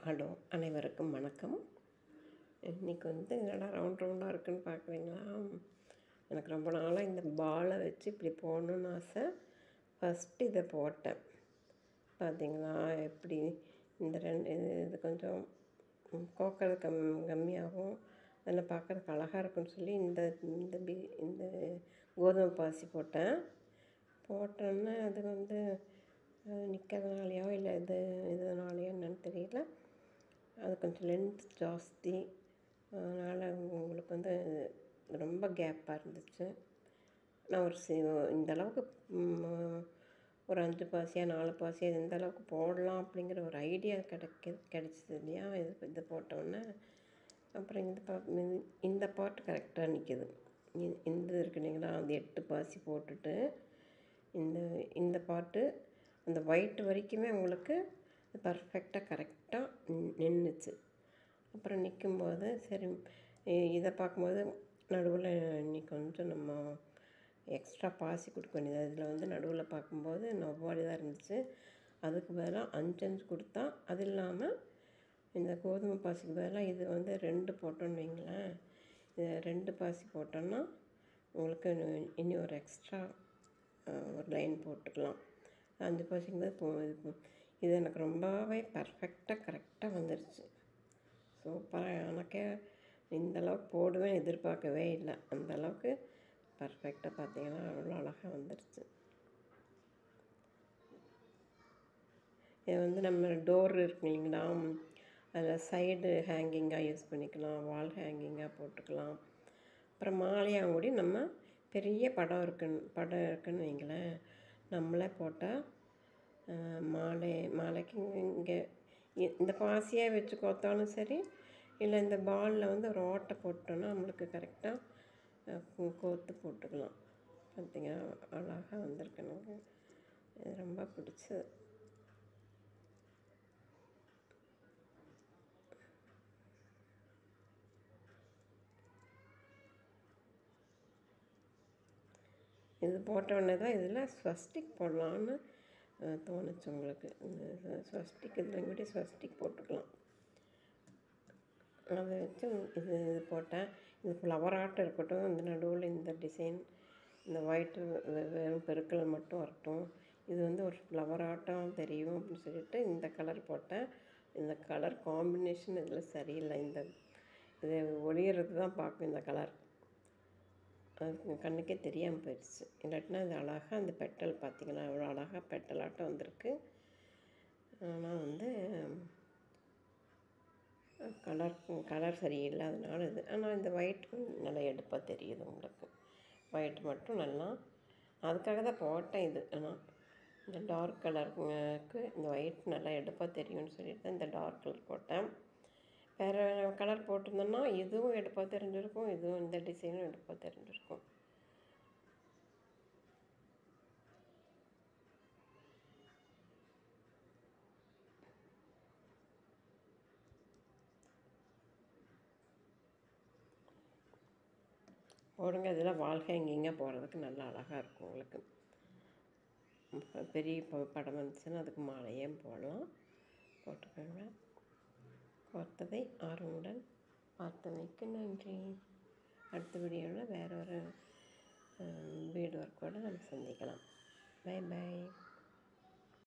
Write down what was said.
Hello, அனைவருக்கும் வணக்கம். இன்றைக்கி வந்து என்னடா ரவுண்டாக இருக்குன்னு பார்க்குறீங்களா? எனக்கு ரொம்ப நாளாக இந்த பாலை வச்சு இப்படி போடணுன்னு ஆசை. ஃபஸ்ட்டு இதை போட்டேன். பார்த்தீங்களா எப்படி இந்த இது கொஞ்சம் கோக்கிறது கம்மியாகும், அதில் பார்க்குறதுக்கு அழகாக இருக்குன்னு சொல்லி இந்த இந்த இந்த கோதுமை பாசி போட்டோன்னே அது வந்து நிற்கிறதுனாலையோ இல்லை இதனாலையோ என்னன்னு தெரியல, அது கொஞ்சம் லென்த் ஜாஸ்தி. அதனால் உங்களுக்கு வந்து ரொம்ப கேப்பாக இருந்துச்சு. நான் இந்த அளவுக்கு ஒரு 5 பாசியாக 4 பாசியாக எந்த அளவுக்கு போடலாம் அப்படிங்கிற ஒரு ஐடியா கிடச்சிது இல்லையா? இது போட்டோன்னே அப்புறம் இந்த பாட்டு கரெக்டாக நிற்கிது. இந்த இருக்கு இல்லைங்களா, அந்த 8 பாசி போட்டுட்டு இந்த பாட்டு அந்த ஒயிட் வரைக்குமே உங்களுக்கு பர்ஃபெக்டாக கரெக்டாக நின்றுச்சு. அப்புறம் நிற்கும்போது சரி, இதை பார்க்கும்போது நடுவில் இன்னைக்கு கொஞ்சம் நம்ம எக்ஸ்ட்ரா பாசி கொடுக்க வேண்டியது. இதில் வந்து நடுவில் பார்க்கும்போது நவ்வாடி தான் இருந்துச்சு. அதுக்கு பதிலாக 5 கொடுத்தா, அது இல்லாமல் இந்த கோதுமை பாசிக்கு பதிலாக இது வந்து 2 போட்டோன்னு வைங்களேன். இது 2 பாசி போட்டோன்னா உங்களுக்கு இனி ஒரு எக்ஸ்ட்ரா ஒரு லைன் போட்டுக்கலாம். 5 பாசிக்கும்போது இது எனக்கு ரொம்பவே பர்ஃபெக்டாக கரெக்டாக வந்துடுச்சு. சூப்பராக. எனக்கே இந்தளவுக்கு போடுவேன் எதிர்பார்க்கவே இல்லை. அந்தளவுக்கு பர்ஃபெக்டாக பார்த்தீங்கன்னா அவ்வளோ அழகாக வந்துடுச்சு. இது வந்து நம்ம டோர் இருக்கு இல்லைங்களா, அதில் சைடு ஹேங்கிங்காக யூஸ் பண்ணிக்கலாம், வால் ஹேங்கிங்காக போட்டுக்கலாம். அப்புறம் மாலையாக கூடி நம்ம பெரிய படம் இருக்குன்னு வைங்களேன், நம்மளே போட்டால் மாலைக்கு இங்கே இந்த பாசியாக வச்சு கோத்தாலும் சரி, இல்லை இந்த பாலில் வந்து ஒரு ஓட்டை போட்டோன்னா நம்மளுக்கு கரெக்டாக கோத்து போட்டுக்கலாம். பார்த்திங்கன்னா அழகாக வந்திருக்கு. எனக்கு இது ரொம்ப பிடிச்சது. இது போட்ட உடனே தான் இதில் ஸ்வஸ்டிக் போடலான்னு தோணுச்சு உங்களுக்கு. இந்த ஸ்வஸ்டிக் இதில் கூட ஸ்வஸ்டிக் போட்டுக்கலாம். அதை வச்சு இது போட்டேன். இது ஃப்ளவர் ஆர்ட் இருக்கட்டும், இந்த நடுவில் இந்த டிசைன், இந்த ஒயிட்டு வெறும் பெருக்கல் மட்டும் வரட்டும், இது வந்து ஒரு ஃப்ளவர் ஆர்ட்டாக தெரியும் அப்படின்னு சொல்லிட்டு இந்த கலர் போட்டேன். இந்த கலர் காம்பினேஷன் இதில் சரியில்லை. இது ஒளியறது தான் பார்க்கும் இந்த கலர். அது கண்ணுக்கே தெரியாமல் போயிடுச்சு. இல்லாட்டினா இது அழகாக அந்த பெட்டல் பார்த்திங்கன்னா அவ்வளோ அழகாக பெட்டலாட்டம் வந்திருக்கு. ஆனால் வந்து கலர் சரியில்லை, அதனால இது. ஆனால் இந்த ஒயிட் நல்லா எடுப்பாக தெரியுது உங்களுக்கு. ஒயிட் மட்டும் நல்லா, அதுக்காக தான் போட்டேன் இது. ஆனால் இந்த டார்க் கலருக்கு இந்த ஒயிட் நல்லா எடுப்பாக தெரியும்னு சொல்லிட்டு தான் இந்த டார்க் கலர் போட்டேன். வேறு கலர் போட்டிருந்தோன்னா இதுவும் எடுப்பாக தெரிஞ்சிருக்கும், இதுவும் இந்த டிசைனும் எடுப்பாக தெரிஞ்சிருக்கும். போடுங்க. இதில் வால் ஹேங்கிங்காக போடுறதுக்கு நல்லா அழகாக இருக்கும் உங்களுக்கு. பெரிய படம் வந்துச்சுன்னா அதுக்கு மாலையே போடலாம். போட்டுக்கோங்க. பார்த்ததை ஆர்வமுடன் பார்த்தமைக்கு நன்றி. அடுத்த வீடியோவில் வேறு ஒரு பீட் ஒர்க்கோடு நம்ம சந்திக்கலாம். Bye by.